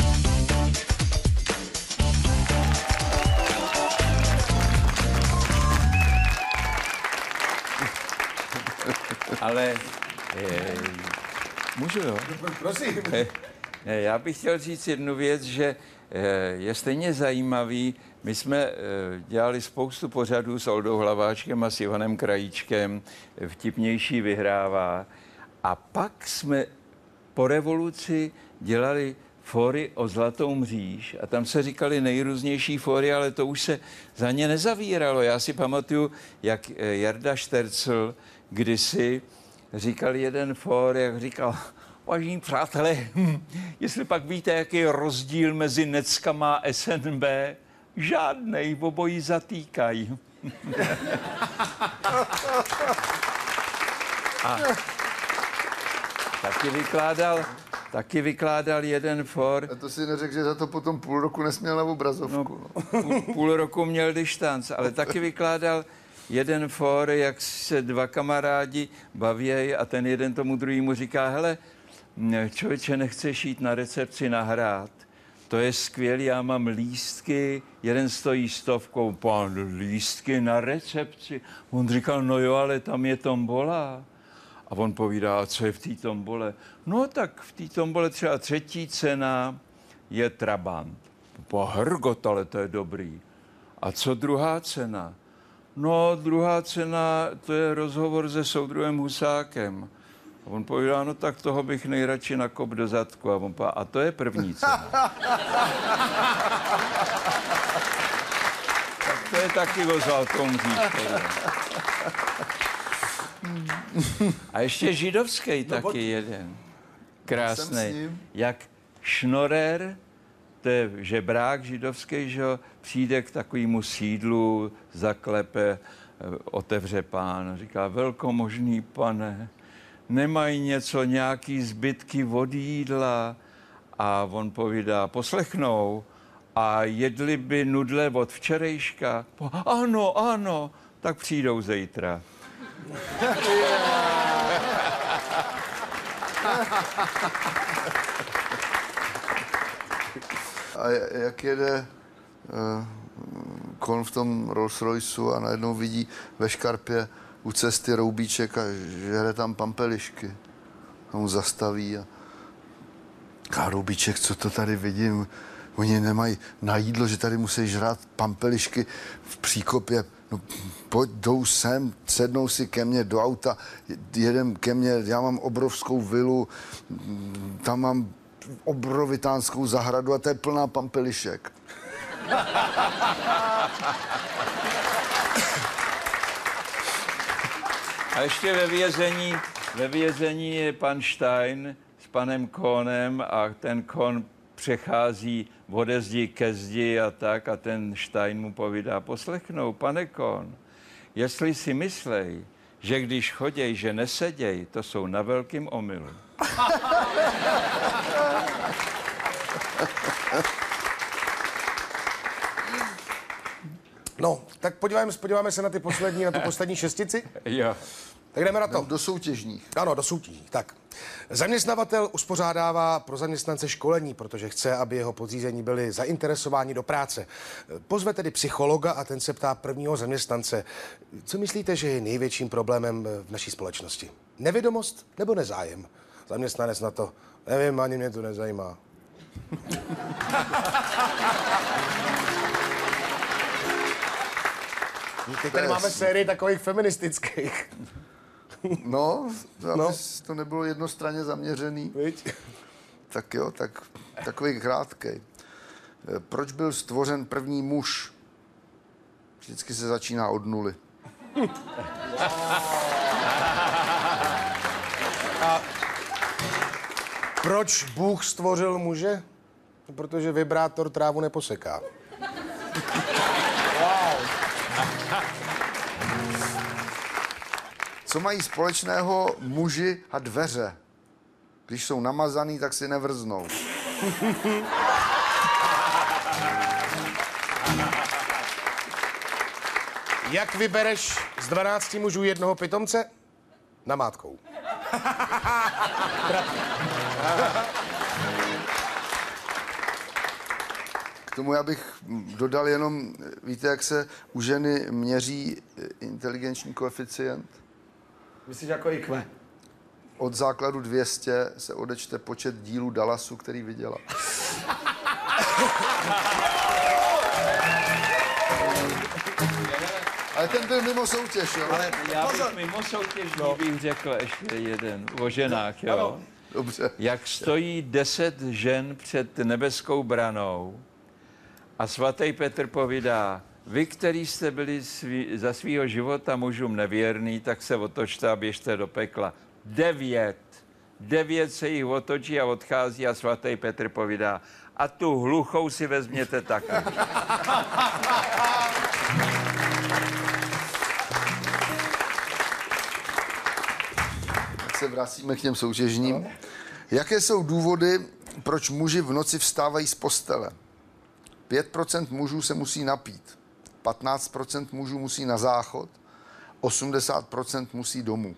Ale je, můžu, jo? Prosím. Já bych chtěl říct jednu věc, že je stejně zajímavý. My jsme dělali spoustu pořadů s Oldou Hlaváčkem a s Ivanem Krajíčkem, Vtipnější vyhrává. A pak jsme po revoluci dělali fóry o Zlatou mříž a tam se říkali nejrůznější fóry, ale to už se za ně nezavíralo. Já si pamatuju, jak Jarda Štercl kdysi říkal jeden fór, jak říkal, vážení přátelé, hm, jestli pak víte, jaký je rozdíl mezi Neckama a S N B, žádnej, obojí zatýkají. A taky vykládal, taky vykládal jeden for. A to si neřekl, že za to potom půl roku nesměl na obrazovku. No, půl, půl roku měl distanc, ale taky vykládal jeden for, jak se dva kamarádi bavějí a ten jeden tomu druhému říká, hele, člověče, nechceš jít na recepci nahrát? To je skvělý, já mám lístky, jeden stojí stovkou, pán, lístky na recepci. On říkal, no jo, ale tam je tombola. A on povídá, a co je v té tombole? No tak v té tombole třeba třetí cena je Trabant. Po hrgot, ale to je dobrý. A co druhá cena? No, druhá cena, to je rozhovor se soudruhem Husákem. A on povídá, no tak toho bych nejradši nakop do zadku. A on povídá, a to je první cena. Tak to je taky o Zlatou mříž. A ještě židovský no, taky jeden. Krásný. Jak šnorér, to je žebrák židovský, že přijde k takovému sídlu, zaklepe, otevře pán, říká, velkomožný pane, nemají něco, nějaký zbytky od jídla? A on povídá, poslechnou, a jedli by nudle od včerejška? Ano, ano, tak přijdou zítra. A jak jede uh, Kon v tom Rolls Royceu a najednou vidí ve škarpě u cesty roubíček a žere tam pampelišky. A on zastaví a a roubíček, co to tady vidím? Oni nemají na jídlo, že tady musí žrát pampelišky v příkopě. No, pojď, jdou sem, sednou si ke mně do auta, jedem ke mně, já mám obrovskou vilu, tam mám obrovitánskou zahradu a to je plná pampelišek. A ještě ve vězení, ve vězení je pan Stein s panem Kohnem a ten Kohn přechází ode zdi ke zdi a tak a ten Stein mu povídá, poslechnou, pane Kohn, jestli si myslej, že když choděj, že neseděj, to jsou na velkým omylu. No, tak podíváme, podíváme se na ty poslední, na tu poslední šestici. Jo. Tak jdeme na to. Do soutěžních. Ano, do soutěžních. Tak. Zaměstnavatel uspořádává pro zaměstnance školení, protože chce, aby jeho podřízení byli zainteresováni do práce. Pozve tedy psychologa a ten se ptá prvního zaměstnance, co myslíte, že je největším problémem v naší společnosti? Nevědomost nebo nezájem? Zaměstnanec na to, nevím, ani mě to nezajímá. Teď tady máme sérii takových feministických. No, aby No. to nebylo jednostranně zaměřený. Viď? Tak jo, tak takový krátký. Proč byl stvořen první muž? Vždycky se začíná od nuly. A proč Bůh stvořil muže? Protože vibrátor trávu neposeká. Co mají společného muži a dveře? Když jsou namazaný, tak si nevrznou. Jak vybereš z dvanácti mužů jednoho pitomce? Namátkou. K tomu já bych dodal jenom, víte, jak se u ženy měří inteligenční koeficient? Myslíš jako I Q? Od základu dvě stě se odečte počet dílů Dallasu, který viděla. Ale ten byl mimo soutěž, jo? Ale já bych mimo soutěž no. bych řekl ještě jeden o ženách, jo? Ano. Dobře. Jak stojí deset žen před nebeskou branou a svatý Petr povídá, vy, který jste byli svý, za svýho života mužům nevěrný, tak se otočte a běžte do pekla. Devět. Devět se jich otočí a odchází a svatý Petr povídá, a tu hluchou si vezměte taky. Tak se vracíme k těm soutěžním. Jaké jsou důvody, proč muži v noci vstávají z postele? pět procent mužů se musí napít, patnáct procent mužů musí na záchod, osmdesát procent musí domů.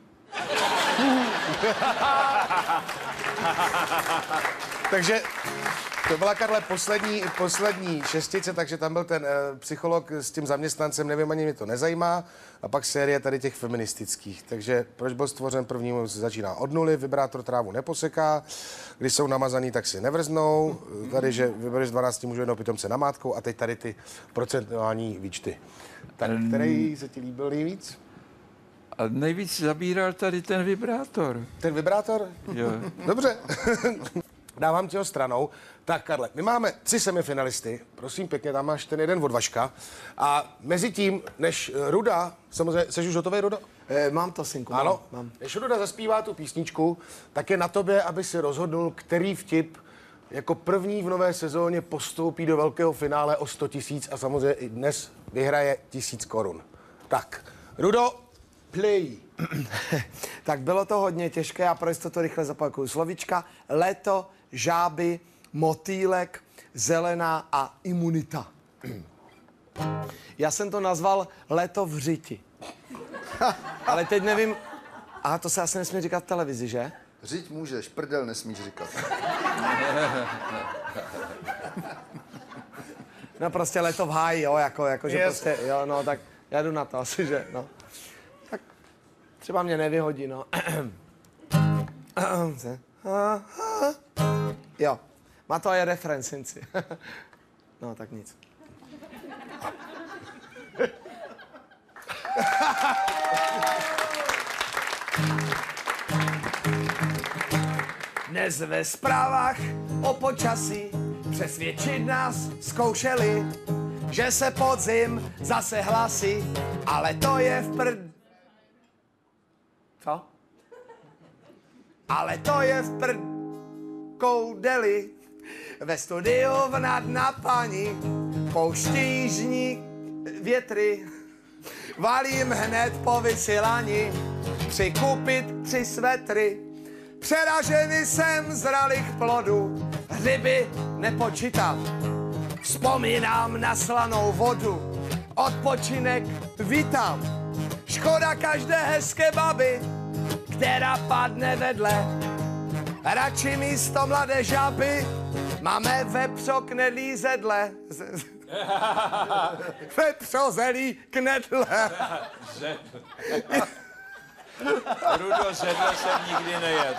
Takže to byla, Karle, poslední, poslední šestice, takže tam byl ten e, psycholog s tím zaměstnancem, nevím, ani mě to nezajímá, a pak série tady těch feministických. Takže proč byl stvořen první, se začíná od nuly, vibrátor trávu neposeká, když jsou namazaný, tak si nevrznou, tady, že vybereš dvanácti mužů jednoho pitomce namátkou a teď tady ty procentuální výčty. Tak který se ti líbil nejvíc? A nejvíc zabíral tady ten vibrátor. Ten vibrátor? Jo. Dobře. Dávám ti ho stranou. Tak, Karle, my máme tři semifinalisty. Prosím pěkně, tam máš ten jeden od Vaška. A mezi tím, než Ruda, samozřejmě, jsi už hotový, Rudo? E, mám to, synku. Ano. Mám. Než Ruda zaspívá tu písničku, tak je na tobě, aby si rozhodnul, který vtip jako první v nové sezóně postoupí do velkého finále o sto tisíc a samozřejmě i dnes vyhraje tisíc korun. Tak, Rudo, play. Tak bylo to hodně těžké, já pro jistotu rychle zapakuju. Slovíčka léto, žáby, motýlek, zelená a imunita. Já jsem to nazval léto v řiti. Ale teď nevím, a to se asi nesmí říkat v televizi, že? Řiď můžeš, prdel nesmíš říkat. No prostě leto v háji, jo, jako, jako že Yes. prostě, jo, no, tak já jdu na to asi, že, no. Tak třeba mě nevyhodí, no. Jo, má to aj referenci. No, tak nic. Dnes ve zprávách o počasí přesvědčit nás zkoušeli, že se podzim zase hlásí, ale to je v prd... Co? Ale to je v prd... koudeli. Ve studiu v nadnapaní pouští jižní větry. Valím hned po vysílání přikupit tři svetry. Přeražený jsem z ralých plodů, ryby nepočítám. Vzpomínám na slanou vodu, odpočinek vítám. Škoda každé hezké baby, která padne vedle. Radši místo mladé žaby máme vepřo knedlí zedle. Vepřo zelí knedle. Rudo, zedle jsem nikdy nejedl.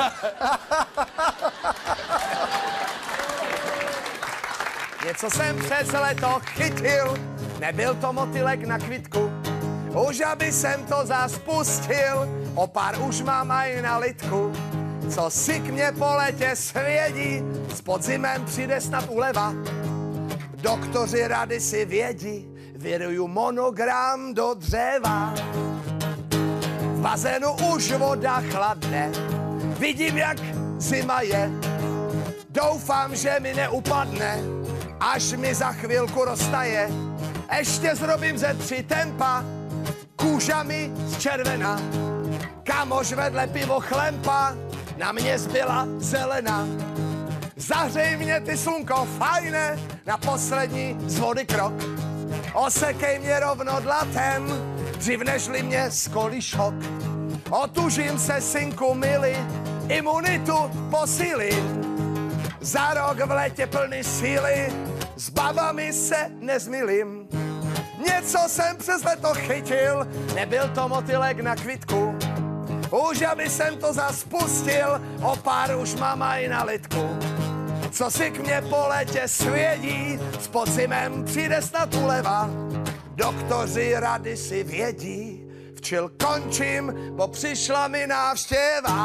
Něco jsem přes leto chytil, nebyl to motylek na kvitku. Už aby jsem to zas pustil, o pár už mám aj na lidku. Co si k mě po letě svědí, s podzimem přijde snad uleva. Doktoři rady si vědí, věruju monogram do dřeva. V bazénu už voda chladne, vidím, jak zima je. Doufám, že mi neupadne, až mi za chvilku roztaje. Ještě zrobím ze tři tempa, kůža mi zčervená. Kamoš vedle pivo chlempa, na mě zbyla zelená. Zahřej mě ty slunko fajné, na poslední z vody krok. Osekej mě rovno dlatem, dřív nežli mě skolí šok. Otužím se, synku mili, imunitu posílím. Za rok v létě plný síly, s babami se nezmilím. Něco jsem přes leto chytil, nebyl to motylek na kvitku. Už aby jsem to zas pustil, o pár už mám aj na lidku. Co si k mě po létě svědí, s podzimem přijde snad uleva. Doktoři rady si vědí, včil končím, bo přišla mi návštěva.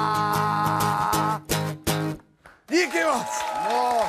Díky moc. No.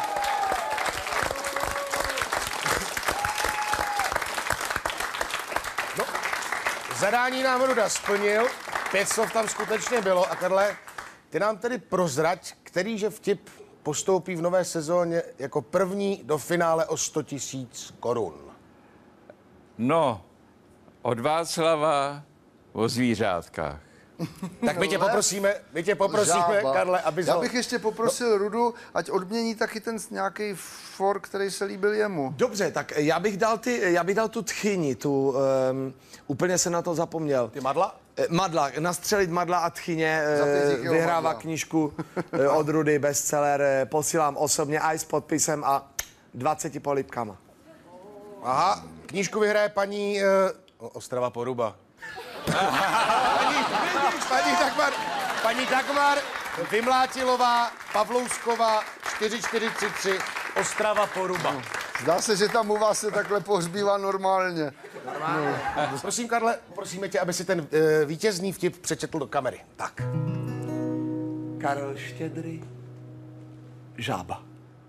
No, zadání nám Ruda splnil, pět slov tam skutečně bylo. A Karle, ty nám tedy prozrať, kterýže vtip postoupí v nové sezóně jako první do finále o sto tisíc korun. No, od Václava o zvířátkách. Tak my tě poprosíme, my tě poprosíme, Žába. Karle, abys Já ho... bych ještě poprosil Rudu, ať odmění taky ten nějaký for, který se líbil jemu. Dobře, tak já bych dal, ty, já bych dal tu tchyni, tu, um, úplně jsem na to zapomněl. Ty madla? Eh, Madla, nastřelit madla a tchyně, Za pět eh, díky o vyhrává madla. knížku eh, od Rudy, bestseller, eh, posílám osobně aj s podpisem a dvaceti polipkama. Aha, knížku vyhraje paní uh, Ostrava Poruba. paní, vidíš, paní Dagmar, paní Dagmar Vymlátilová, Pavlousková, čtyři čtyři tři tři, Ostrava Poruba. Zdá se, že tam u vás se takhle pohřbívá normálně. Normálně. No. Prosím, Karle, prosíme tě, aby si ten uh, vítězný vtip přečetl do kamery. Tak. Karel Štědrý, žába.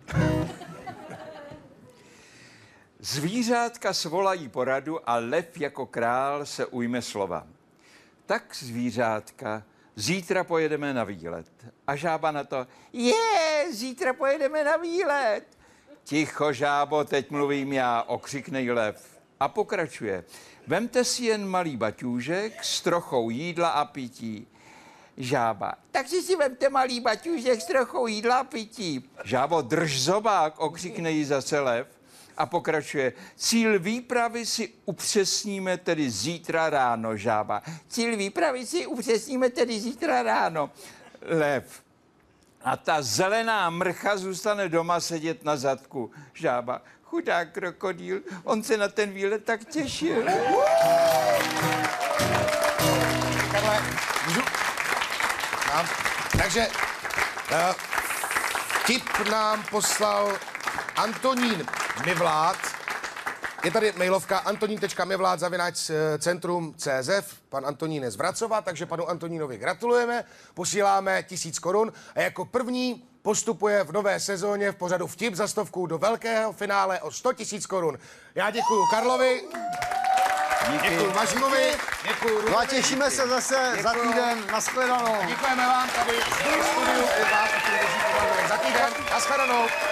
Zvířátka svolají poradu a lev jako král se ujme slova. Tak zvířátka, zítra pojedeme na výlet. A žába na to, je, zítra pojedeme na výlet. Ticho, žábo, teď mluvím já, okřiknej lev. A pokračuje. Vemte si jen malý baťůžek s trochou jídla a pití. Žába. Takže si vemte malý baťůžek s trochou jídla a pití. Žábo, drž zobák, okřikne jí zase lev. A pokračuje. Cíl výpravy si upřesníme tedy zítra ráno, žába. Cíl výpravy si upřesníme tedy zítra ráno. lev. A ta zelená mrcha zůstane doma sedět na zadku. Žába, chudák krokodýl, on se na ten výlet tak těšil. Takhle, můžu? Mám. Takže uh, tip nám poslal Antonín Mivlát. Je tady mailovka antonín tečka mivlát zavináč centrum tečka cé zet. Pan Antonín je z Vracova, takže panu Antonínovi gratulujeme. Posíláme tisíc korun a jako první postupuje v nové sezóně v pořadu Vtip za stovku do velkého finále o sto tisíc korun. Já děkuju Karlovi. Děkuju Vaškovi. Děkuju. No a těšíme se zase za týden. Nashledanou. Děkujeme vám tady v studiu i vás, kteří drží za týden. Nashledanou.